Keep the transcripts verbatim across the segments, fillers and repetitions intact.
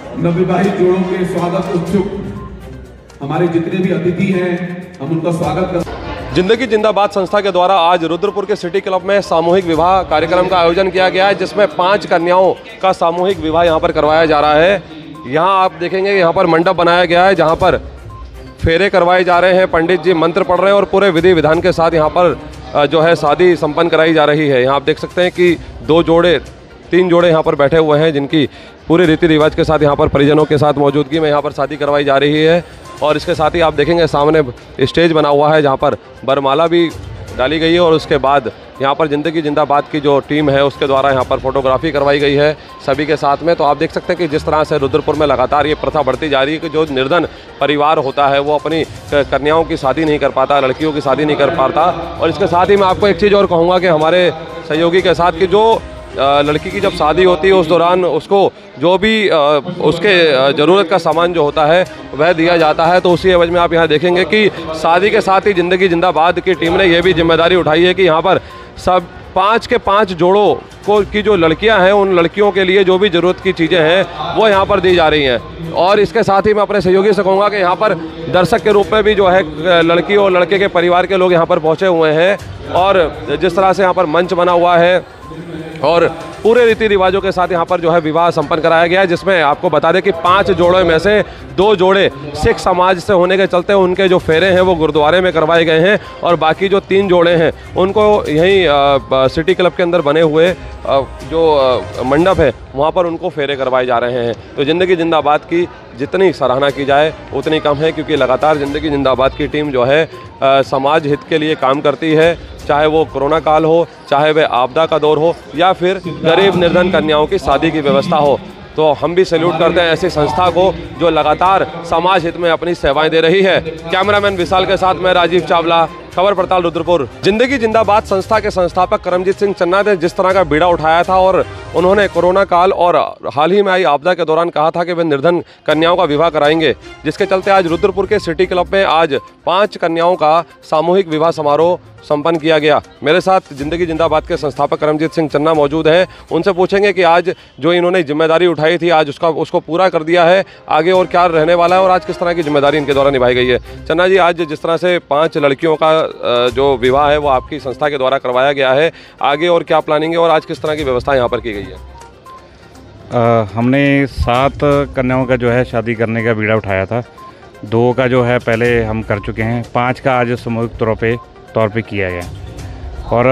नवविवाहित जोड़ों के स्वागत उत्सुक हमारे जितने भी अतिथि हैं, हम उनका स्वागत कर। जिंदगी जिंदाबाद संस्था के द्वारा आज रुद्रपुर के सिटी क्लब में सामूहिक विवाह कार्यक्रम का आयोजन किया गया है, जिसमें पांच कन्याओं का सामूहिक विवाह यहां पर करवाया जा रहा है। यहां आप देखेंगे यहां पर मंडप बनाया गया है, जहां पर फेरे करवाए जा रहे हैं, पंडित जी मंत्र पढ़ रहे हैं और पूरे विधि विधान के साथ यहां पर जो है शादी संपन्न कराई जा रही है। यहाँ आप देख सकते हैं कि दो जोड़े तीन जोड़े यहाँ पर बैठे हुए हैं, जिनकी पूरे रीति रिवाज के साथ यहाँ पर परिजनों के साथ मौजूदगी में यहाँ पर शादी करवाई जा रही है। और इसके साथ ही आप देखेंगे सामने स्टेज बना हुआ है, जहाँ पर बरमाला भी डाली गई है और उसके बाद यहाँ पर जिंदगी जिंदाबाद की जो टीम है उसके द्वारा यहाँ पर फोटोग्राफी करवाई गई है सभी के साथ में। तो आप देख सकते हैं कि जिस तरह से रुद्रपुर में लगातार ये प्रथा बढ़ती जा रही है कि जो निर्धन परिवार होता है वो अपनी कन्याओं की शादी नहीं कर पाता, लड़कियों की शादी नहीं कर पाता। और इसके साथ ही मैं आपको एक चीज़ और कहूँगा कि हमारे सहयोगी के साथ कि जो लड़की की जब शादी होती है उस दौरान उसको जो भी उसके ज़रूरत का सामान जो होता है वह दिया जाता है। तो उसी एवज में आप यहाँ देखेंगे कि शादी के साथ ही जिंदगी जिंदाबाद की टीम ने यह भी जिम्मेदारी उठाई है कि यहाँ पर सब पाँच के पाँच जोड़ों को की जो लड़कियां हैं उन लड़कियों के लिए जो भी ज़रूरत की चीज़ें हैं वो यहाँ पर दी जा रही हैं। और इसके साथ ही मैं अपने सहयोगी से कहूँगा कि यहाँ पर दर्शक के रूप में भी जो है लड़की और लड़के के परिवार के लोग यहाँ पर पहुँचे हुए हैं। और जिस तरह से यहाँ पर मंच बना हुआ है और पूरे रीति रिवाजों के साथ यहाँ पर जो है विवाह संपन्न कराया गया है, जिसमें आपको बता दें कि पांच जोड़ों में से दो जोड़े सिख समाज से होने के चलते उनके जो फेरे हैं वो गुरुद्वारे में करवाए गए हैं और बाकी जो तीन जोड़े हैं उनको यहीं सिटी क्लब के अंदर बने हुए जो मंडप है वहाँ पर उनको फेरे करवाए जा रहे हैं। तो ज़िंदगी जिंदाबाद की जितनी सराहना की जाए उतनी कम है, क्योंकि लगातार ज़िंदगी जिंदाबाद की टीम जो है आ, समाज हित के लिए काम करती है, चाहे वो कोरोना काल हो, चाहे वह आपदा का दौर हो या फिर गरीब निर्धन कन्याओं की शादी की व्यवस्था हो। तो हम भी सैल्यूट करते हैं ऐसी संस्था को जो लगातार समाज हित में अपनी सेवाएं दे रही है। कैमरामैन विशाल के साथ मैं राजीव चावला, खबर पड़ताल रुद्रपुर। जिंदगी जिंदाबाद संस्था के संस्थापक करमजीत सिंह चन्ना ने जिस तरह का बीड़ा उठाया था और उन्होंने कोरोना काल और हाल ही में आई आपदा के दौरान कहा था कि वे निर्धन कन्याओं का विवाह कराएंगे, जिसके चलते आज रुद्रपुर के सिटी क्लब में आज पांच कन्याओं का सामूहिक विवाह समारोह संपन्न किया गया। मेरे साथ जिंदगी जिंदाबाद के संस्थापक करमजीत सिंह चन्ना मौजूद हैं। उनसे पूछेंगे कि आज जो इन्होंने जिम्मेदारी उठाई थी आज उसका उसको पूरा कर दिया है, आगे और क्या रहने वाला है और आज किस तरह की जिम्मेदारी इनके द्वारा निभाई गई है। चन्ना जी, आज जिस तरह से पाँच लड़कियों का जो विवाह है वो आपकी संस्था के द्वारा करवाया गया है, आगे और क्या प्लानिंग है और आज किस तरह की व्यवस्था यहाँ पर की गई है? आ, हमने सात कन्याओं का जो है शादी करने का बीड़ा उठाया था। दो का जो है पहले हम कर चुके हैं, पाँच का आज सामूहिक तौर पे तौर पे किया गया और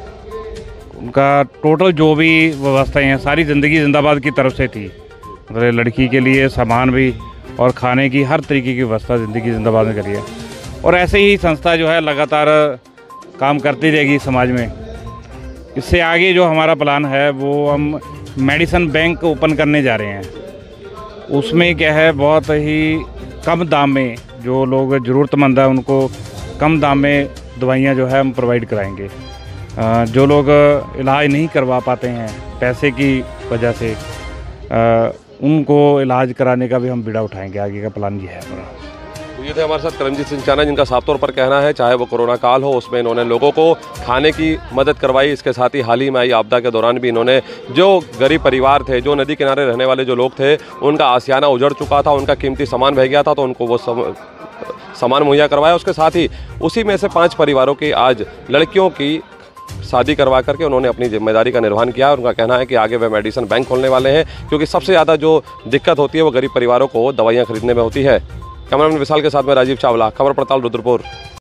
उनका टोटल जो भी व्यवस्थाएं हैं सारी ज़िंदगी जिंदाबाद की तरफ से थी। मतलब लड़की के लिए सामान भी और खाने की हर तरीके की व्यवस्था ज़िंदगी जिंदाबाद में करी है और ऐसे ही संस्था जो है लगातार काम करती रहेगी समाज में। इससे आगे जो हमारा प्लान है वो हम मेडिसिन बैंक ओपन करने जा रहे हैं। उसमें क्या है, बहुत ही कम दाम में जो लोग ज़रूरतमंद हैं उनको कम दाम में दवाइयाँ जो है हम प्रोवाइड कराएंगे। जो लोग इलाज नहीं करवा पाते हैं पैसे की वजह से, उनको इलाज कराने का भी हम बीड़ा उठाएंगे। आगे का प्लान ये है हमारा। तो ये थे हमारे साथ करमजीत सिंह चन्ना, जिनका साफ तौर पर कहना है चाहे वो कोरोना काल हो उसमें इन्होंने लोगों को खाने की मदद करवाई। इसके साथ ही हाल ही में आई आपदा के दौरान भी इन्होंने जो गरीब परिवार थे, जो नदी किनारे रहने वाले जो लोग थे, उनका आशियाना उजड़ चुका था, उनका कीमती सामान बह गया था, तो उनको वो सम, सामान मुहैया करवाया। उसके साथ ही उसी में से पाँच परिवारों की आज लड़कियों की शादी करवा करके उन्होंने अपनी जिम्मेदारी का निर्वहन किया। और उनका कहना है कि आगे वे मेडिसिन बैंक खोलने वाले हैं, क्योंकि सबसे ज़्यादा जो दिक्कत होती है वो गरीब परिवारों को दवाइयाँ खरीदने में होती है। कैमरामैन विशाल के साथ मैं राजीव चावला, खबर पड़ताल रुद्रपुर।